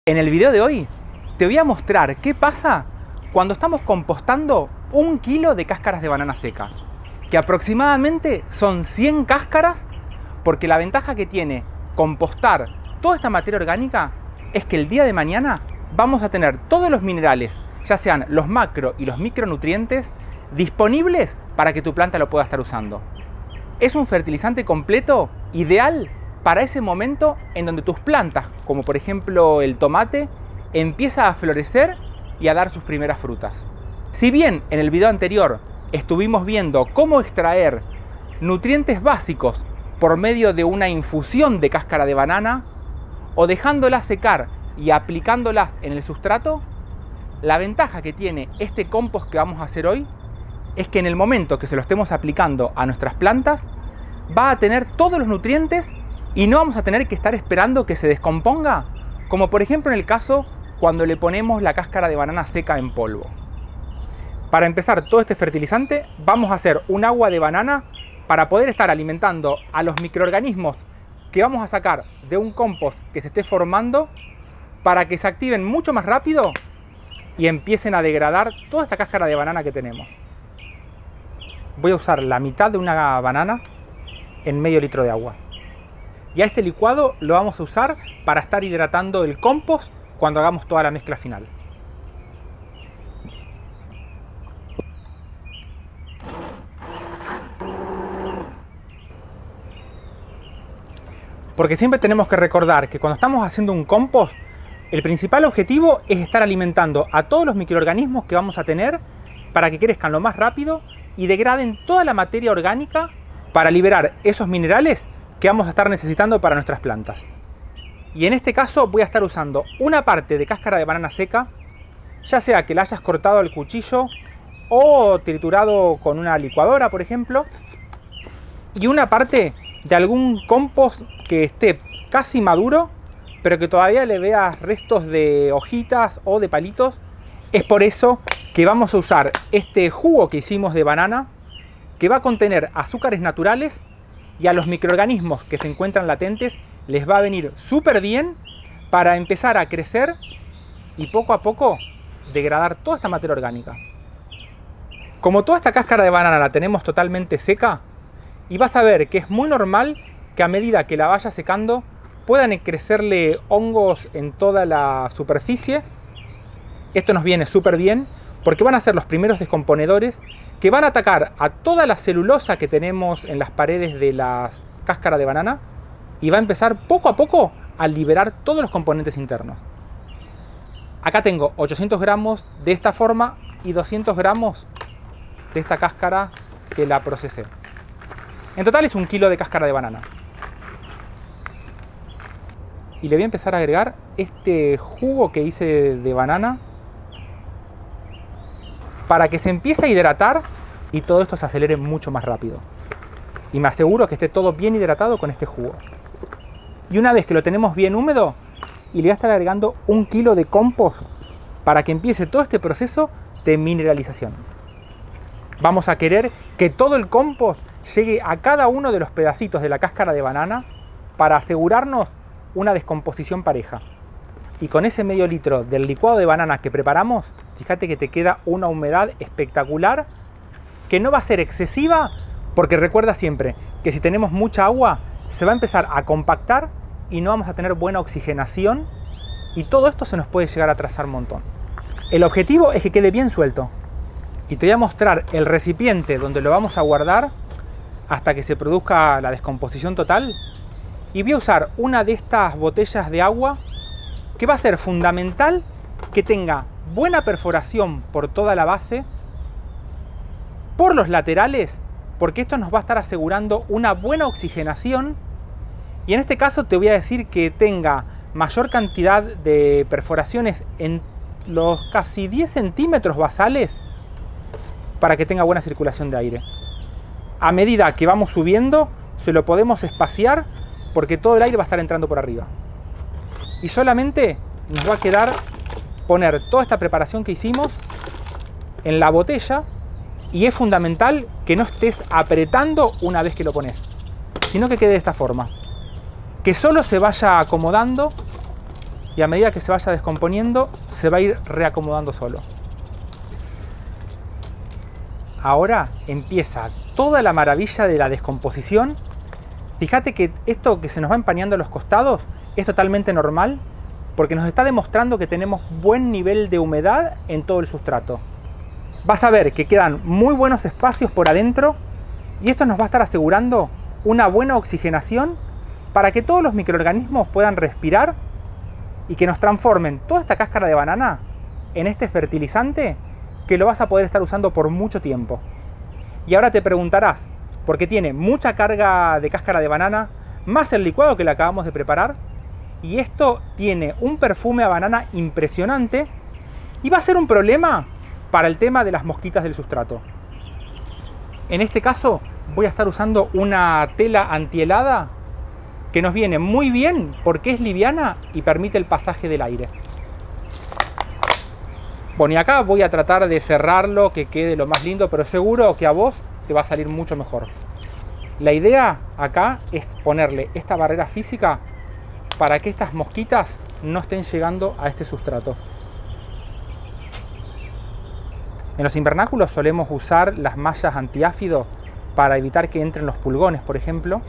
En el video de hoy te voy a mostrar qué pasa cuando estamos compostando 1 kilo de cáscaras de banana seca, que aproximadamente son 100 cáscaras, porque la ventaja que tiene compostar toda esta materia orgánica es que el día de mañana vamos a tener todos los minerales, ya sean los macro y los micronutrientes, disponibles para que tu planta lo pueda estar usando. Es un fertilizante completo ideal para ese momento en donde tus plantas, como por ejemplo el tomate, empieza a florecer y a dar sus primeras frutas. Si bien en el video anterior estuvimos viendo cómo extraer nutrientes básicos por medio de una infusión de cáscara de banana o dejándolas secar y aplicándolas en el sustrato, la ventaja que tiene este compost que vamos a hacer hoy es que en el momento que se lo estemos aplicando a nuestras plantas va a tener todos los nutrientes y no vamos a tener que estar esperando que se descomponga, como por ejemplo en el caso cuando le ponemos la cáscara de banana seca en polvo. Para empezar todo este fertilizante vamos a hacer un agua de banana para poder estar alimentando a los microorganismos que vamos a sacar de un compost que se esté formando, para que se activen mucho más rápido y empiecen a degradar toda esta cáscara de banana que tenemos. Voy a usar la mitad de una banana en medio litro de agua. Y a este licuado lo vamos a usar para estar hidratando el compost cuando hagamos toda la mezcla final. Porque siempre tenemos que recordar que cuando estamos haciendo un compost, el principal objetivo es estar alimentando a todos los microorganismos que vamos a tener para que crezcan lo más rápido y degraden toda la materia orgánica para liberar esos minerales que vamos a estar necesitando para nuestras plantas. Y en este caso voy a estar usando una parte de cáscara de banana seca, ya sea que la hayas cortado al cuchillo o triturado con una licuadora, por ejemplo, y una parte de algún compost que esté casi maduro, pero que todavía le veas restos de hojitas o de palitos. Es por eso que vamos a usar este jugo que hicimos de banana, que va a contener azúcares naturales, y a los microorganismos que se encuentran latentes les va a venir súper bien para empezar a crecer y poco a poco degradar toda esta materia orgánica. Como toda esta cáscara de banana la tenemos totalmente seca, y vas a ver que es muy normal que a medida que la vaya secando puedan crecerle hongos en toda la superficie. Esto nos viene súper bien porque van a ser los primeros descomponedores que van a atacar a toda la celulosa que tenemos en las paredes de la cáscara de banana y va a empezar poco a poco a liberar todos los componentes internos. Acá tengo 800 gramos de esta forma y 200 gramos de esta cáscara que la procesé. En total es 1 kilo de cáscara de banana. Y le voy a empezar a agregar este jugo que hice de banana para que se empiece a hidratar y todo esto se acelere mucho más rápido. Y me aseguro que esté todo bien hidratado con este jugo. Y una vez que lo tenemos bien húmedo, y le voy a estar agregando 1 kilo de compost para que empiece todo este proceso de mineralización. Vamos a querer que todo el compost llegue a cada uno de los pedacitos de la cáscara de banana para asegurarnos una descomposición pareja. Y con ese medio litro del licuado de banana que preparamos, fíjate que te queda una humedad espectacular, que no va a ser excesiva, porque recuerda siempre que si tenemos mucha agua se va a empezar a compactar y no vamos a tener buena oxigenación, y todo esto se nos puede llegar a atrasar un montón. El objetivo es que quede bien suelto, y te voy a mostrar el recipiente donde lo vamos a guardar hasta que se produzca la descomposición total. Y voy a usar una de estas botellas de agua que va a ser fundamental que tenga buena perforación por toda la base, por los laterales, porque esto nos va a estar asegurando una buena oxigenación. Y en este caso te voy a decir que tenga mayor cantidad de perforaciones en los casi 10 centímetros basales para que tenga buena circulación de aire. A medida que vamos subiendo se lo podemos espaciar porque todo el aire va a estar entrando por arriba. Y solamente nos va a quedar poner toda esta preparación que hicimos en la botella, y es fundamental que no estés apretando una vez que lo pones, sino que quede de esta forma. Que solo se vaya acomodando y a medida que se vaya descomponiendo se va a ir reacomodando solo. Ahora empieza toda la maravilla de la descomposición. Fíjate que esto que se nos va empañando a los costados es totalmente normal porque nos está demostrando que tenemos buen nivel de humedad en todo el sustrato. Vas a ver que quedan muy buenos espacios por adentro y esto nos va a estar asegurando una buena oxigenación para que todos los microorganismos puedan respirar y que nos transformen toda esta cáscara de banana en este fertilizante que lo vas a poder estar usando por mucho tiempo. Y ahora te preguntarás, porque tiene mucha carga de cáscara de banana, más el licuado que le acabamos de preparar, y esto tiene un perfume a banana impresionante, y va a ser un problema para el tema de las mosquitas del sustrato. En este caso voy a estar usando una tela antihelada que nos viene muy bien porque es liviana y permite el pasaje del aire. Bueno, y acá voy a tratar de cerrarlo, que quede lo más lindo, pero seguro que a vos te va a salir mucho mejor. La idea acá es ponerle esta barrera física para que estas mosquitas no estén llegando a este sustrato. En los invernáculos solemos usar las mallas antiáfido para evitar que entren los pulgones, por ejemplo.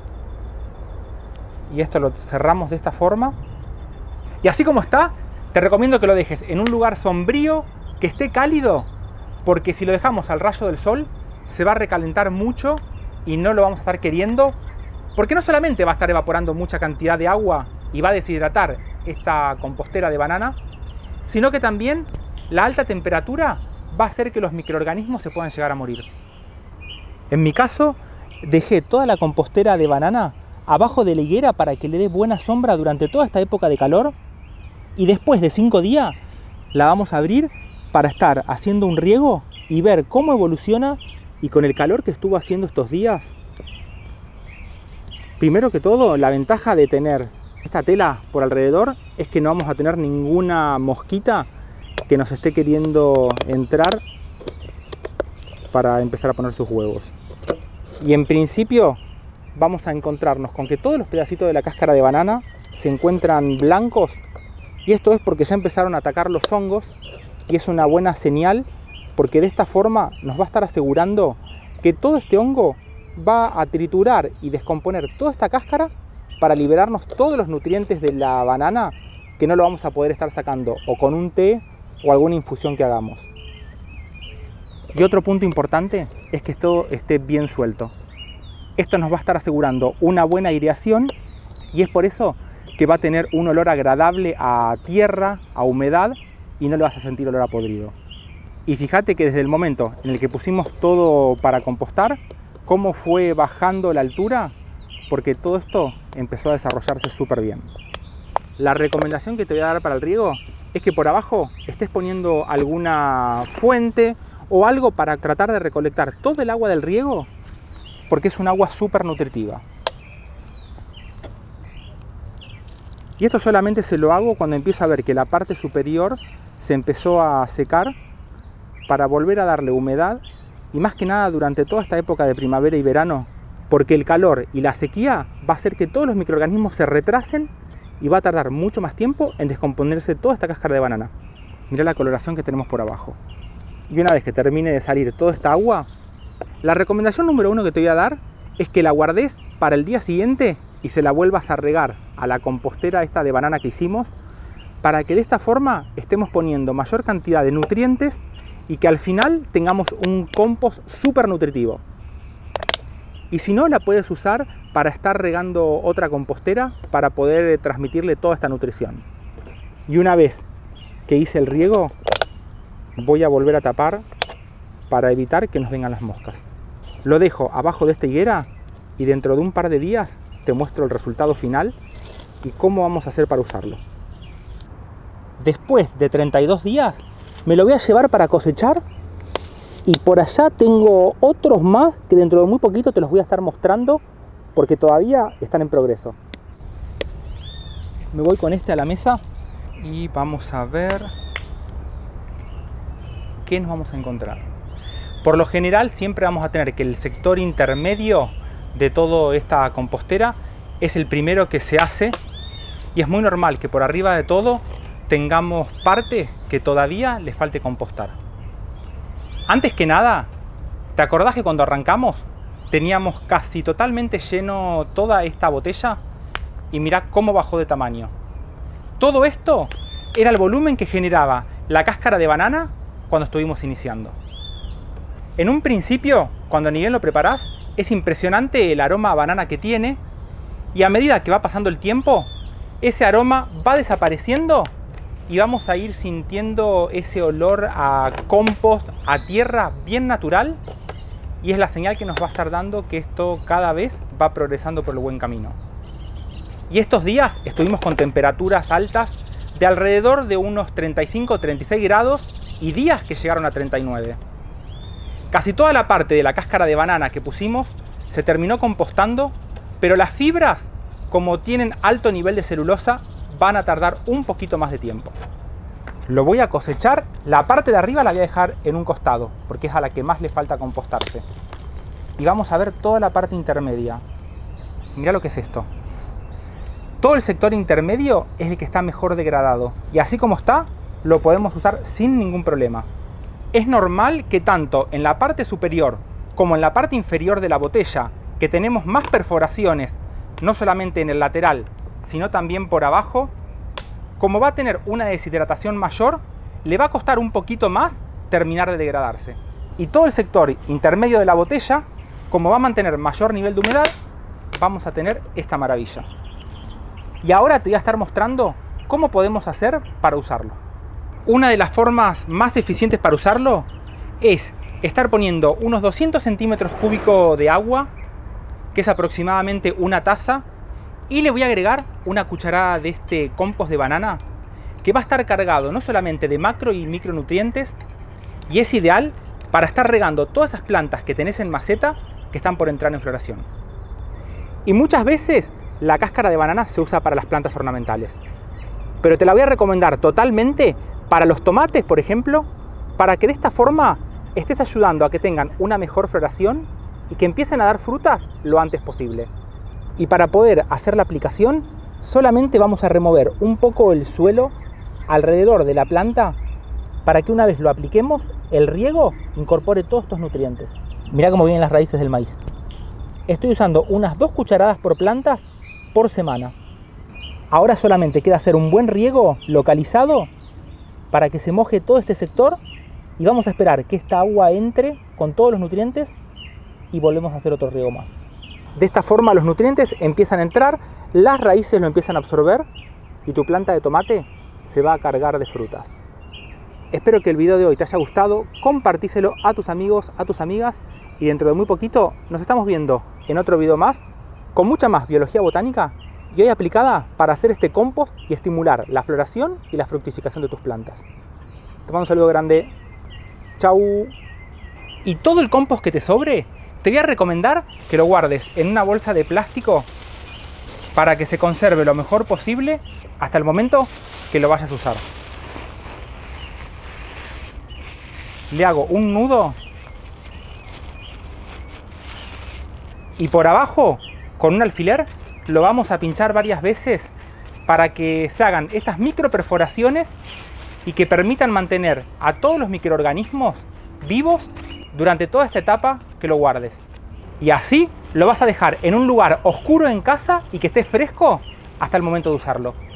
Y esto lo cerramos de esta forma. Y así como está, te recomiendo que lo dejes en un lugar sombrío, que esté cálido, porque si lo dejamos al rayo del sol, se va a recalentar mucho y no lo vamos a estar queriendo, porque no solamente va a estar evaporando mucha cantidad de agua y va a deshidratar esta compostera de banana, sino que también la alta temperatura va a hacer que los microorganismos se puedan llegar a morir. En mi caso, dejé toda la compostera de banana abajo de la higuera para que le dé buena sombra durante toda esta época de calor. Y después de 5 días la vamos a abrir para estar haciendo un riego y ver cómo evoluciona. Y con el calor que estuvo haciendo estos días, primero que todo, la ventaja de tener esta tela por alrededor es que no vamos a tener ninguna mosquita que nos esté queriendo entrar para empezar a poner sus huevos. Y en principio vamos a encontrarnos con que todos los pedacitos de la cáscara de banana se encuentran blancos. Y esto es porque ya empezaron a atacar los hongos y es una buena señal porque de esta forma nos va a estar asegurando que todo este hongo va a triturar y descomponer toda esta cáscara para liberarnos todos los nutrientes de la banana que no lo vamos a poder estar sacando o con un té o alguna infusión que hagamos. Y otro punto importante es que todo esté bien suelto. Esto nos va a estar asegurando una buena aireación y es por eso que va a tener un olor agradable a tierra, a humedad y no le vas a sentir olor a podrido. Y fíjate que desde el momento en el que pusimos todo para compostar, cómo fue bajando la altura, porque todo esto empezó a desarrollarse súper bien. La recomendación que te voy a dar para el riego es que por abajo estés poniendo alguna fuente o algo para tratar de recolectar todo el agua del riego, porque es un agua súper nutritiva. Y esto solamente se lo hago cuando empiezo a ver que la parte superior se empezó a secar para volver a darle humedad y más que nada durante toda esta época de primavera y verano, porque el calor y la sequía va a hacer que todos los microorganismos se retrasen y va a tardar mucho más tiempo en descomponerse toda esta cáscara de banana. Mirá la coloración que tenemos por abajo. Y una vez que termine de salir toda esta agua, la recomendación número 1 que te voy a dar es que la guardes para el día siguiente y se la vuelvas a regar a la compostera esta de banana que hicimos, para que de esta forma estemos poniendo mayor cantidad de nutrientes y que al final tengamos un compost súper nutritivo. Y si no, la puedes usar para estar regando otra compostera para poder transmitirle toda esta nutrición. Y una vez que hice el riego, voy a volver a tapar para evitar que nos vengan las moscas. Lo dejo abajo de esta higuera y dentro de un par de días te muestro el resultado final y cómo vamos a hacer para usarlo. Después de 32 días me lo voy a llevar para cosechar y por allá tengo otros más que dentro de muy poquito te los voy a estar mostrando porque todavía están en progreso. Me voy con este a la mesa y vamos a ver qué nos vamos a encontrar. Por lo general siempre vamos a tener que el sector intermedio de toda esta compostera es el primero que se hace y es muy normal que por arriba de todo tengamos parte que todavía le falte compostar. Antes que nada, ¿te acordás que cuando arrancamos teníamos casi totalmente lleno toda esta botella? Y mirá cómo bajó de tamaño. Todo esto era el volumen que generaba la cáscara de banana cuando estuvimos iniciando. En un principio, cuando ni bien lo preparás, es impresionante el aroma a banana que tiene, y a medida que va pasando el tiempo, ese aroma va desapareciendo y vamos a ir sintiendo ese olor a compost, a tierra bien natural, y es la señal que nos va a estar dando que esto cada vez va progresando por el buen camino. Y estos días estuvimos con temperaturas altas de alrededor de unos 35-36 grados y días que llegaron a 39. Casi toda la parte de la cáscara de banana que pusimos se terminó compostando, pero las fibras, como tienen alto nivel de celulosa, van a tardar un poquito más de tiempo. Lo voy a cosechar, la parte de arriba la voy a dejar en un costado, porque es a la que más le falta compostarse. Y vamos a ver toda la parte intermedia. Mirá lo que es esto. Todo el sector intermedio es el que está mejor degradado, y así como está, lo podemos usar sin ningún problema. Es normal que tanto en la parte superior como en la parte inferior de la botella, que tenemos más perforaciones, no solamente en el lateral, sino también por abajo, como va a tener una deshidratación mayor, le va a costar un poquito más terminar de degradarse. Y todo el sector intermedio de la botella, como va a mantener mayor nivel de humedad, vamos a tener esta maravilla. Y ahora te voy a estar mostrando cómo podemos hacer para usarlo. Una de las formas más eficientes para usarlo es estar poniendo unos 200 centímetros cúbicos de agua, que es aproximadamente una taza, y le voy a agregar una cucharada de este compost de banana, que va a estar cargado no solamente de macro y micronutrientes, y es ideal para estar regando todas esas plantas que tenés en maceta que están por entrar en floración. Y muchas veces la cáscara de banana se usa para las plantas ornamentales, pero te la voy a recomendar totalmente para los tomates, por ejemplo, para que de esta forma estés ayudando a que tengan una mejor floración y que empiecen a dar frutas lo antes posible. Y para poder hacer la aplicación, solamente vamos a remover un poco el suelo alrededor de la planta para que una vez lo apliquemos, el riego incorpore todos estos nutrientes. Mirá cómo vienen las raíces del maíz. Estoy usando unas 2 cucharadas por planta por semana. Ahora solamente queda hacer un buen riego localizado para que se moje todo este sector, y vamos a esperar que esta agua entre con todos los nutrientes y volvemos a hacer otro riego más. De esta forma los nutrientes empiezan a entrar, las raíces lo empiezan a absorber y tu planta de tomate se va a cargar de frutas. Espero que el video de hoy te haya gustado, compartíselo a tus amigos, a tus amigas, y dentro de muy poquito nos estamos viendo en otro video más con mucha más biología botánica y hoy aplicada para hacer este compost y estimular la floración y la fructificación de tus plantas. Te mando un saludo grande. Chau. Y todo el compost que te sobre, te voy a recomendar que lo guardes en una bolsa de plástico para que se conserve lo mejor posible hasta el momento que lo vayas a usar. Le hago un nudo y por abajo, con un alfiler, lo vamos a pinchar varias veces para que se hagan estas micro perforaciones y que permitan mantener a todos los microorganismos vivos durante toda esta etapa que lo guardes. Y así lo vas a dejar en un lugar oscuro en casa y que esté fresco hasta el momento de usarlo.